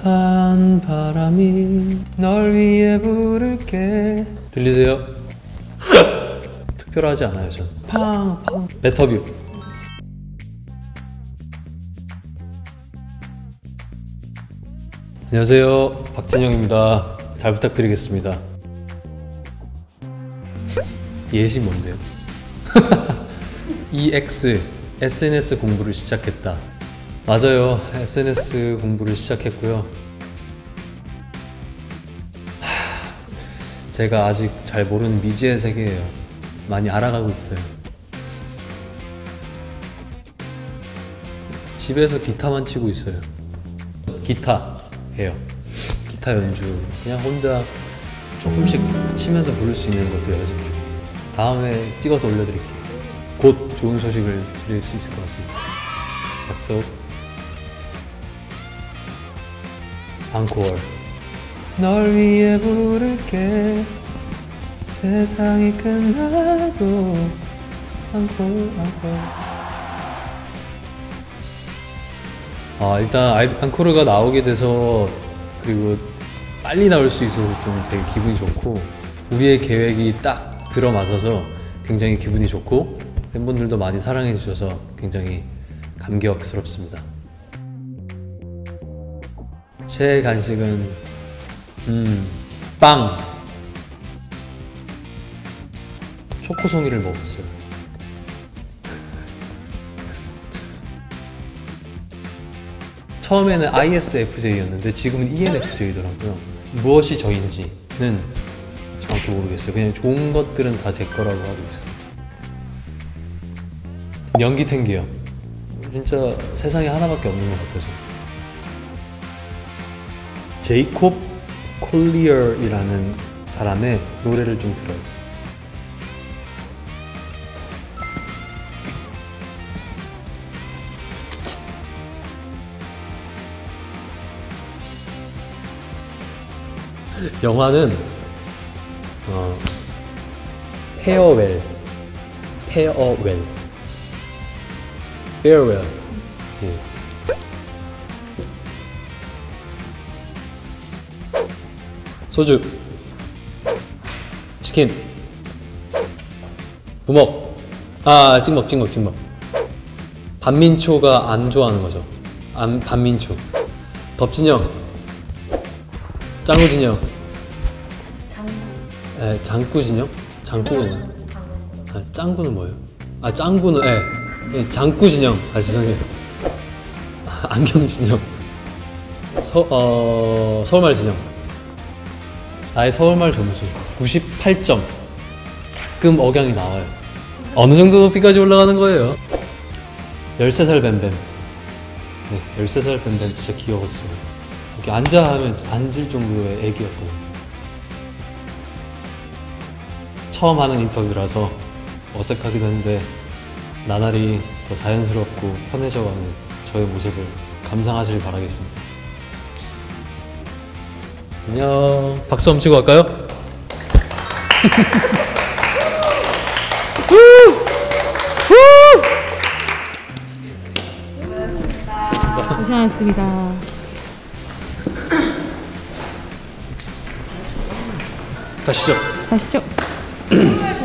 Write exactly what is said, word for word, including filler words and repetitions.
습한 바람이 널 위해 부를게. 들리세요? 특별하지 않아요 전. 팡팡. 메터뷰. 안녕하세요, 박진영입니다. 잘 부탁드리겠습니다. 예시 뭔데요? 이엑스 에스엔에스 공부를 시작했다. 맞아요, 에스엔에스 공부를 시작했고요. 하... 제가 아직 잘 모르는 미지의 세계예요. 많이 알아가고 있어요. 집에서 기타만 치고 있어요. 기타 해요. 기타 연주 그냥 혼자 조금씩 치면서 부를 수 있는 것도 연습 중. 다음에 찍어서 올려드릴게요. 곧 좋은 소식을 드릴 수 있을 것 같습니다. 약속. 앙코어. 널 위해 부를게 세상이 끝나도 앙코어 앙코어. 아, 일단 앙코르가 나오게 돼서 그리고 빨리 나올 수 있어서 좀 되게 기분이 좋고, 우리의 계획이 딱 들어맞아서 굉장히 기분이 좋고, 팬분들도 많이 사랑해 주셔서 굉장히 감격스럽습니다. 최애 간식은 음, 빵! 초코송이를 먹었어요. 처음에는 아이에스에프제이였는데 지금은 이엔에프제이더라고요. 무엇이 저인지는 정확히 모르겠어요. 그냥 좋은 것들은 다 제 거라고 하고 있어요. 연기 탱기요. 진짜 세상에 하나밖에 없는 것 같아서. 제이콥 콜리어이라는 사람의 노래를 좀 들어요. 영화는 어, 페어웰, 페어웰, 페어웰. 예. 소주, 치킨, 부먹. 아, 찍먹, 찍먹, 찍먹. 반민초가 안 좋아하는 거죠. 안, 반민초. 덥진영, 짱구진영. 장구. 에, 장구진영? 장구는? 아, 짱구는 뭐예요? 아, 짱구는, 예. 예, 장구진영. 아, 죄송해요. 아, 안경진영. 서, 어, 서울말 진영. 나의 서울말 점수 구십팔 점. 가끔 억양이 나와요. 어느 정도 높이까지 올라가는 거예요? 열세 살 뱀뱀. 네, 열세 살 뱀뱀 진짜 귀여웠어요. 이렇게 앉아 하면 앉을 정도의 애기였거든요. 처음 하는 인터뷰라서 어색하기도 했는데 나날이 더 자연스럽고 편해져가는 저의 모습을 감상하시길 바라겠습니다. 안녕. 박수 한번 치고 갈까요? 고생하셨습니다. 가시죠. 가시죠.